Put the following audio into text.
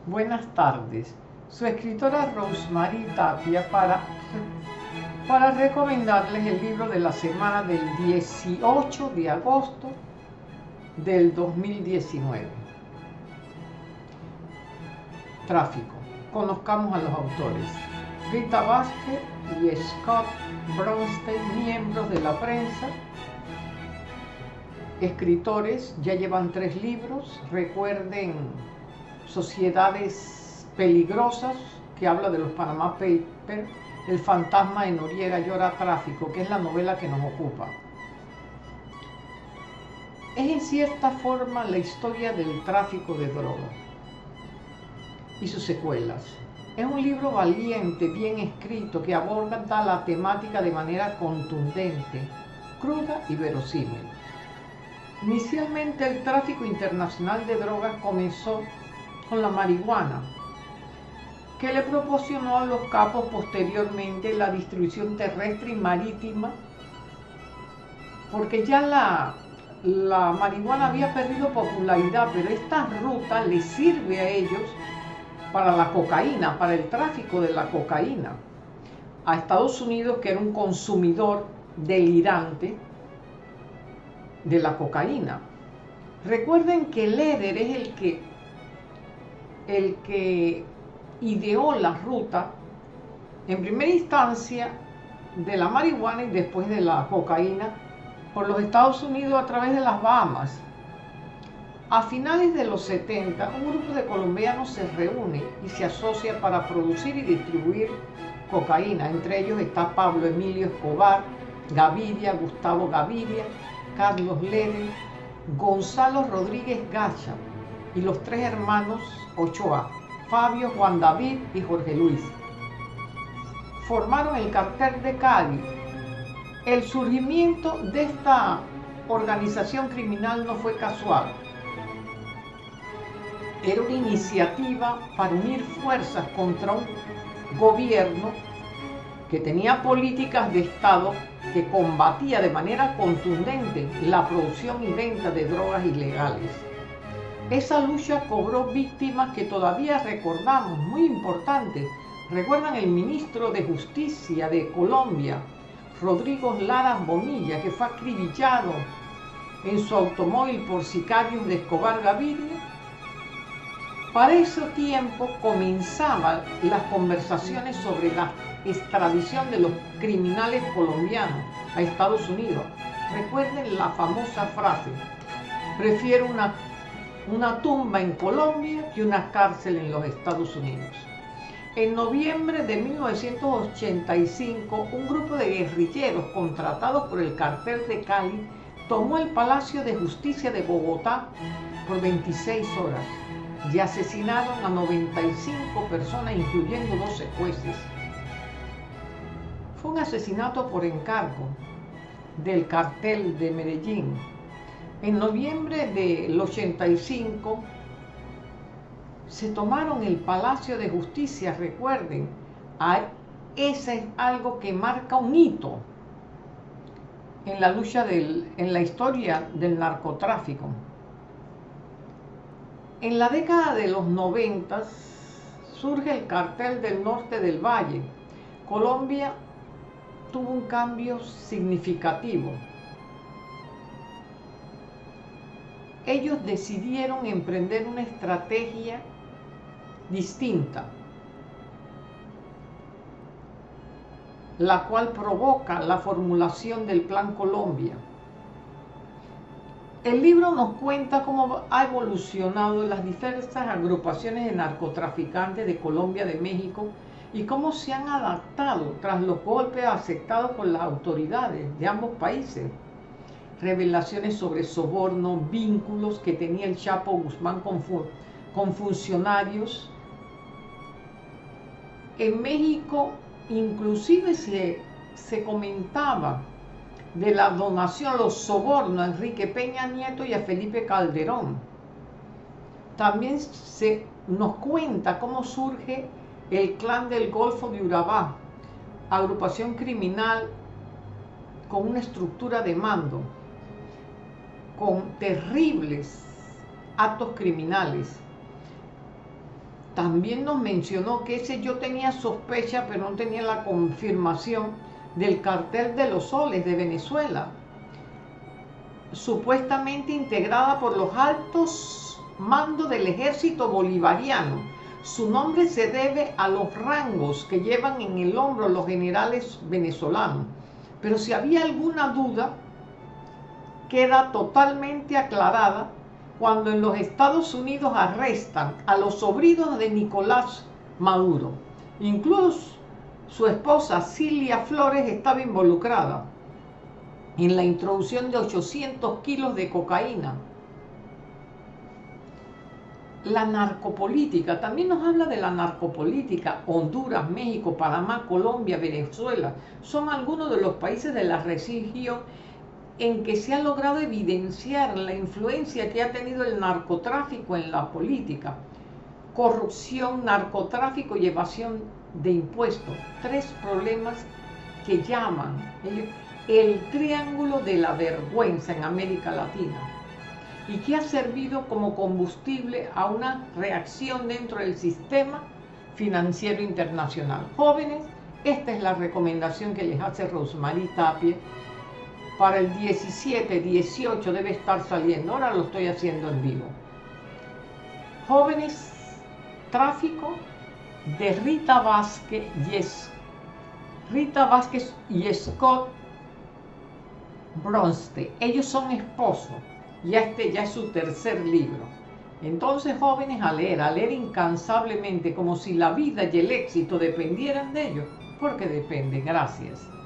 Buenas tardes. Su escritora Rosemary Tapia para recomendarles el libro de la semana del 18 de agosto del 2019. Tráfico. Conozcamos a los autores. Rita Vázquez y Scott Bronstein, miembros de la prensa, escritores, ya llevan 3 libros. Recuerden Sociedades Peligrosas, que habla de los Panama Papers, El fantasma de Noriega llora tráfico, que es la novela que nos ocupa. Es en cierta forma la historia del tráfico de drogas y sus secuelas. Es un libro valiente, bien escrito, que aborda la temática de manera contundente, cruda y verosímil. Inicialmente el tráfico internacional de drogas comenzó con la marihuana, que le proporcionó a los capos posteriormente la distribución terrestre y marítima, porque ya la marihuana había perdido popularidad, pero esta ruta les sirve a ellos para la cocaína, para el tráfico de la cocaína a Estados Unidos, que era un consumidor delirante de la cocaína. Recuerden que Leder es el que ideó la ruta en primera instancia de la marihuana y después de la cocaína por los Estados Unidos a través de las Bahamas. A finales de los 70, un grupo de colombianos se reúne y se asocia para producir y distribuir cocaína. Entre ellos está Pablo Emilio Escobar Gaviria, Gustavo Gaviria, Carlos Leder, Gonzalo Rodríguez Gacha y los 3 hermanos Ochoa, Fabio, Juan David y Jorge Luis. Formaron el Cartel de Cali. El surgimiento de esta organización criminal no fue casual. Era una iniciativa para unir fuerzas contra un gobierno que tenía políticas de Estado que combatía de manera contundente la producción y venta de drogas ilegales. Esa lucha cobró víctimas que todavía recordamos, muy importantes. ¿Recuerdan el ministro de Justicia de Colombia, Rodrigo Lara Bonilla, que fue acribillado en su automóvil por sicarios de Escobar Gaviria? Para ese tiempo comenzaban las conversaciones sobre la extradición de los criminales colombianos a Estados Unidos. Recuerden la famosa frase: prefiero una tumba en Colombia que una cárcel en los Estados Unidos. En noviembre de 1985, un grupo de guerrilleros contratados por el Cartel de Cali tomó el Palacio de Justicia de Bogotá por 26 horas y asesinaron a 95 personas, incluyendo 12 jueces. Fue un asesinato por encargo del Cartel de Medellín. En noviembre del 85 se tomaron el Palacio de Justicia. Recuerden, ese es algo que marca un hito en la lucha en la historia del narcotráfico. En la década de los 90 surge el Cartel del Norte del Valle. Colombia tuvo un cambio significativo. Ellos decidieron emprender una estrategia distinta, la cual provoca la formulación del Plan Colombia. El libro nos cuenta cómo ha evolucionado las diversas agrupaciones de narcotraficantes de Colombia, de México, y cómo se han adaptado tras los golpes aceptados por las autoridades de ambos países. Revelaciones sobre soborno, vínculos que tenía el Chapo Guzmán con funcionarios. En México inclusive se comentaba de la donación, los sobornos a Enrique Peña Nieto y a Felipe Calderón. También nos cuenta cómo surge el Clan del Golfo de Urabá, agrupación criminal con una estructura de mando, con terribles actos criminales. también nos mencionó que ese yo tenía sospecha, pero no tenía la confirmación del cartel de los soles de Venezuela, supuestamente integrada por los altos mandos del ejército bolivariano. Su nombre se debe a los rangos que llevan en el hombro los generales venezolanos. Pero si había alguna duda, queda totalmente aclarada cuando en los Estados Unidos arrestan a los sobrinos de Nicolás Maduro. Incluso su esposa Cilia Flores estaba involucrada en la introducción de 800 kilos de cocaína. La narcopolítica, también nos habla de la narcopolítica. Honduras, México, Panamá, Colombia, Venezuela, son algunos de los países de la región en que se ha logrado evidenciar la influencia que ha tenido el narcotráfico en la política. Corrupción, narcotráfico y evasión de impuestos. Tres problemas que llaman el triángulo de la vergüenza en América Latina y que ha servido como combustible a una reacción dentro del sistema financiero internacional. Jóvenes, esta es la recomendación que les hace Rosmarie Tapia. Para el 17, 18 debe estar saliendo, ahora lo estoy haciendo en vivo. Jóvenes, tráfico de Rita Vázquez y Scott Bronste. Ellos son esposos, ya es su tercer libro. Entonces, jóvenes, a leer incansablemente, como si la vida y el éxito dependieran de ellos, porque depende. Gracias.